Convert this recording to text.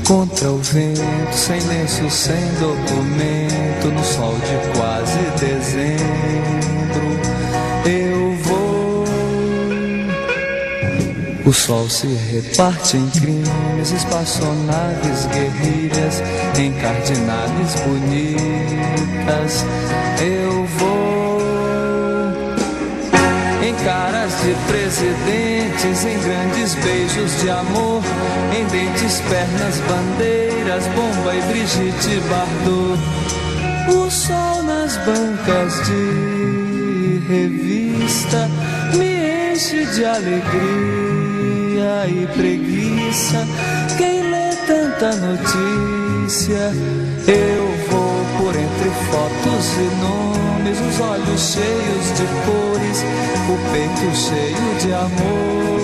contra o vento, sem lenço, sem documento, no sol de quase dezembro, eu vou. O sol se reparte em crimes, espaçonaves, guerrilhas, em cardinales bonitas, eu vou. Em caras de presidentes, em grandes beijos de amor, em dentes, pernas, bandeiras, Bomba e Brigitte Bardot. O sol nas bancas de revista me enche de alegria e preguiça. Quem lê tanta notícia, eu vou por entre fotos e nomes, os olhos cheios de cores, o peito cheio de amor.